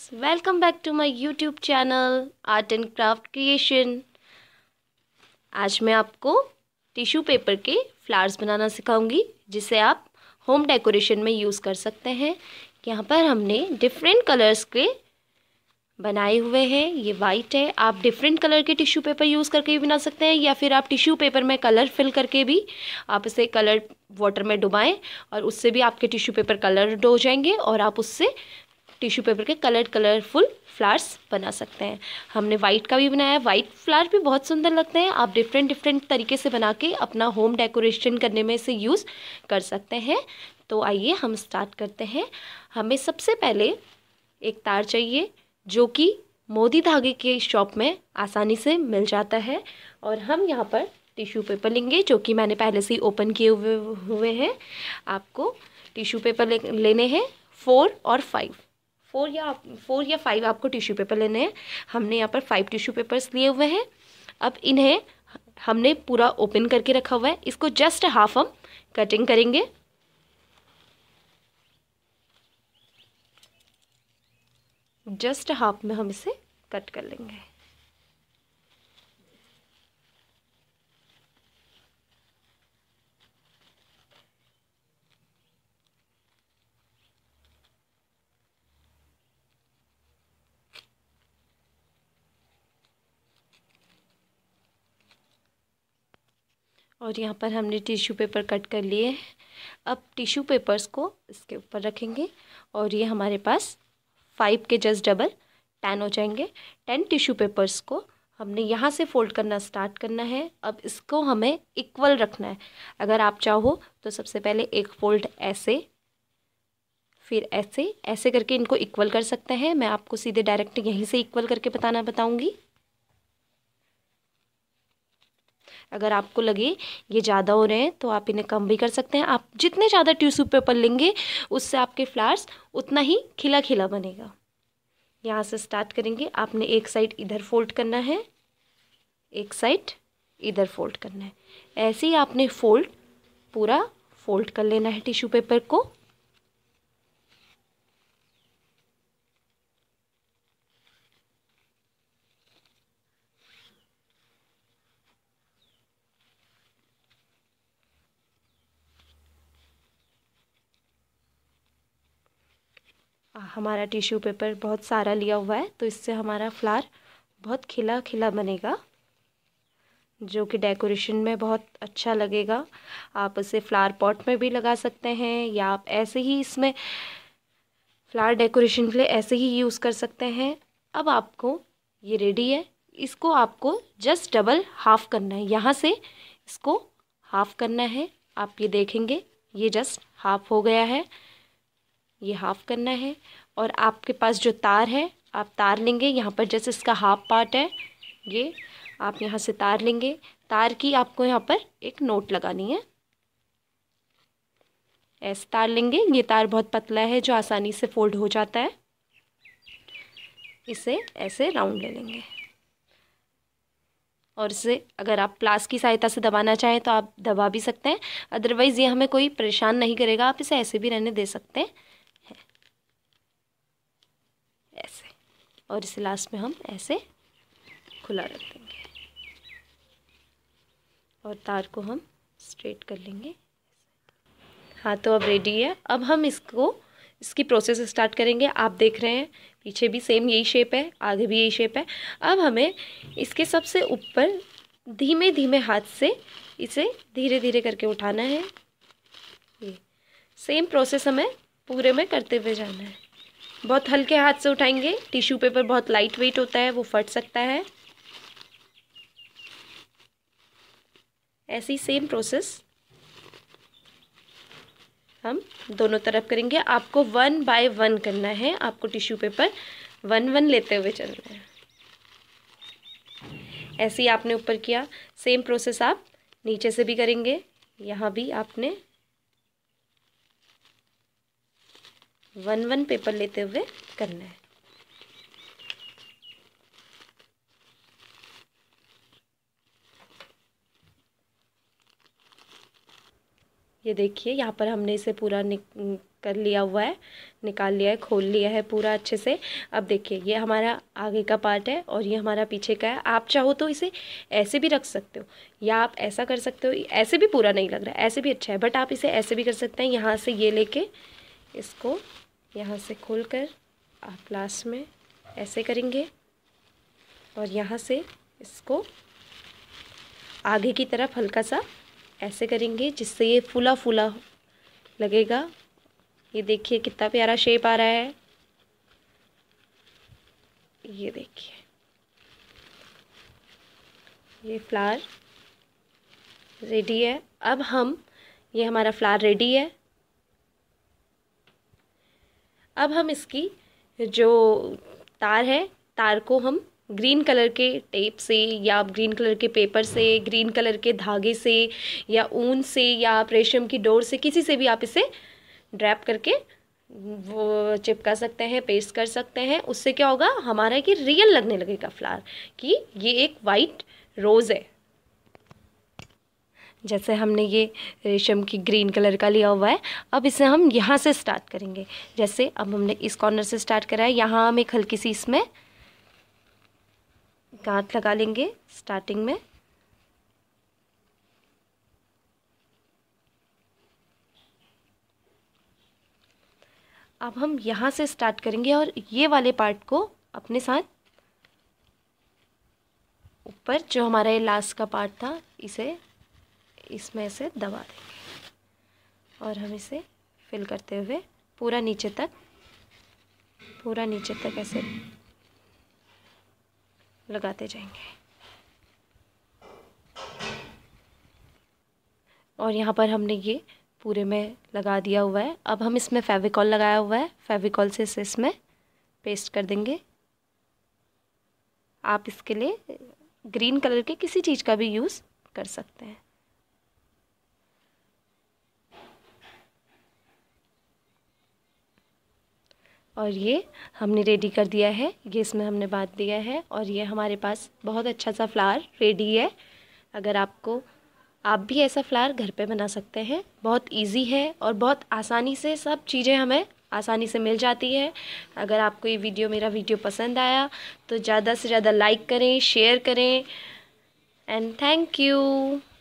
Welcome back to my YouTube channel art and craft creation. आज मैं आपको tissue paper के फ्लावर्स बनाना सिखाऊंगी जिसे आप होम डेकोरेशन में यूज़ कर सकते हैं। यहाँ पर हमने डिफरेंट कलर्स के बनाए हुए हैं। ये वाइट है, आप डिफरेंट कलर के टिश्यू पेपर यूज़ करके भी बना सकते हैं या फिर आप टिश्यू पेपर में कलर फिल करके भी आप इसे कलर वाटर में डुबाएं और उससे भी आपके टिश्यू पेपर कलर्ड हो जाएंगे और आप उससे टिश्यू पेपर के कलरफुल फ्लावर्स बना सकते हैं। हमने वाइट का भी बनाया है, वाइट फ्लावर भी बहुत सुंदर लगते हैं। आप डिफरेंट तरीके से बना के अपना होम डेकोरेशन करने में इसे यूज़ कर सकते हैं। तो आइए हम स्टार्ट करते हैं। हमें सबसे पहले एक तार चाहिए जो कि मोदी धागे के शॉप में आसानी से मिल जाता है और हम यहाँ पर टिश्यू पेपर लेंगे जो कि मैंने पहले से ही ओपन किए हुए हैं। आपको टिश्यू पेपर लेने हैं 4 या 5 आपको टिश्यू पेपर लेने हैं। हमने यहाँ पर 5 टिश्यू पेपर्स लिए हुए हैं। अब इन्हें हमने पूरा ओपन करके रखा हुआ है। इसको जस्ट हाफ हम कटिंग करेंगे। जस्ट हाफ में हम इसे कट कर लेंगे। और यहाँ पर हमने टिश्यू पेपर कट कर लिए हैं। अब टिश्यू पेपर्स को इसके ऊपर रखेंगे और ये हमारे पास 5 के जस्ट डबल 10 हो जाएंगे। 10 टिश्यू पेपर्स को हमने यहाँ से फोल्ड करना स्टार्ट करना है। अब इसको हमें इक्वल रखना है। अगर आप चाहो तो सबसे पहले एक फोल्ड ऐसे, फिर ऐसे ऐसे करके इनको इक्वल कर सकते हैं। मैं आपको सीधे डायरेक्ट यहीं से इक्वल करके बताऊँगी। अगर आपको लगे ये ज़्यादा हो रहे हैं तो आप इन्हें कम भी कर सकते हैं। आप जितने ज़्यादा टिश्यू पेपर लेंगे उससे आपके फ्लावर्स उतना ही खिला खिला बनेगा। यहाँ से स्टार्ट करेंगे। आपने एक साइड इधर फोल्ड करना है, एक साइड इधर फोल्ड करना है। ऐसे ही आपने पूरा फोल्ड कर लेना है टिश्यू पेपर को। हमारा टिश्यू पेपर बहुत सारा लिया हुआ है तो इससे हमारा फ्लावर बहुत खिला खिला बनेगा जो कि डेकोरेशन में बहुत अच्छा लगेगा। आप इसे फ्लावर पॉट में भी लगा सकते हैं या आप ऐसे ही इसमें फ्लावर डेकोरेशन के लिए ऐसे ही यूज़ कर सकते हैं। अब आपको ये रेडी है। इसको आपको जस्ट डबल हाफ करना है। यहाँ से इसको हाफ करना है। आप ये देखेंगे ये जस्ट हाफ हो गया है। ये हाफ करना है और आपके पास जो तार है आप तार लेंगे। यहाँ पर जैसे इसका हाफ पार्ट है ये आप यहाँ से तार लेंगे। तार की आपको यहाँ पर एक नोट लगानी है। ऐसे तार लेंगे। ये तार बहुत पतला है जो आसानी से फोल्ड हो जाता है। इसे ऐसे राउंड ले लेंगे और इसे अगर आप प्लास की सहायता से दबाना चाहें तो आप दबा भी सकते हैं। अदरवाइज़ ये हमें कोई परेशान नहीं करेगा। आप इसे ऐसे भी रहने दे सकते हैं ऐसे। और इसे लास्ट में हम ऐसे खुला रख देंगे और तार को हम स्ट्रेट कर लेंगे। हाँ, तो अब रेडी है। अब हम इसकी प्रोसेस स्टार्ट करेंगे। आप देख रहे हैं पीछे भी सेम यही शेप है, आगे भी यही शेप है। अब हमें इसके सबसे ऊपर धीमे धीमे हाथ से इसे धीरे धीरे करके उठाना है। ये सेम प्रोसेस हमें पूरे में करते हुए जाना है। बहुत हल्के हाथ से उठाएंगे। टिश्यू पेपर बहुत लाइट वेट होता है, वो फट सकता है। ऐसी सेम प्रोसेस हम दोनों तरफ करेंगे। आपको 1 बाय 1 करना है। आपको टिश्यू पेपर 1 लेते हुए चलना है। ऐसे ही आपने ऊपर किया, सेम प्रोसेस आप नीचे से भी करेंगे। यहाँ भी आपने 1 पेपर लेते हुए करना है। ये देखिए यहाँ पर हमने इसे पूरा कर लिया हुआ है, निकाल लिया है, खोल लिया है पूरा अच्छे से। अब देखिए ये हमारा आगे का पार्ट है और ये हमारा पीछे का है। आप चाहो तो इसे ऐसे भी रख सकते हो या आप ऐसा कर सकते हो, ऐसे भी पूरा नहीं लग रहा है, ऐसे भी अच्छा है, बट आप इसे ऐसे भी कर सकते हैं। यहाँ से ये लेके इसको यहाँ से खोल कर आप लास्ट में ऐसे करेंगे और यहाँ से इसको आगे की तरफ हल्का सा ऐसे करेंगे, जिससे ये फूला फूला लगेगा। ये देखिए कितना प्यारा शेप आ रहा है, ये देखिए ये फ्लावर रेडी है। अब ये हमारा फ्लावर रेडी है। अब हम इसकी जो तार है, तार को हम ग्रीन कलर के टेप से या ग्रीन कलर के पेपर से, ग्रीन कलर के धागे से या ऊन से या आप रेशम की डोर से, किसी से भी आप इसे ड्रैप करके वो चिपका सकते हैं, पेस्ट कर सकते हैं। उससे क्या होगा, हमारा कि रियल लगने लगेगा फ्लावर, कि ये एक वाइट रोज़ है। जैसे हमने ये रेशम की ग्रीन कलर का लिया हुआ है, अब इसे हम यहाँ से स्टार्ट करेंगे। जैसे अब हमने इस कॉर्नर से स्टार्ट करा है, यहाँ हम एक हल्की सी इसमें गांठ लगा लेंगे स्टार्टिंग में। अब हम यहाँ से स्टार्ट करेंगे और ये वाले पार्ट को अपने साथ ऊपर, जो हमारा ये लास्ट का पार्ट था, इसे इसमें से दबा देंगे और हम इसे फिल करते हुए पूरा नीचे तक ऐसे लगाते जाएंगे। और यहाँ पर हमने ये पूरे में लगा दिया हुआ है। अब हम इसमें फेविकॉल लगाया हुआ है, फेविकॉल से इसे इसमें पेस्ट कर देंगे। आप इसके लिए ग्रीन कलर के किसी चीज़ का भी यूज़ कर सकते हैं। और ये हमने रेडी कर दिया है, ये इसमें हमने बांध दिया है और ये हमारे पास बहुत अच्छा सा फ्लावर रेडी है। अगर आप भी ऐसा फ्लावर घर पे बना सकते हैं। बहुत इजी है और बहुत आसानी से सब चीज़ें हमें आसानी से मिल जाती है। अगर आपको ये मेरा वीडियो पसंद आया तो ज़्यादा से ज़्यादा लाइक करें, शेयर करें एंड थैंक यू।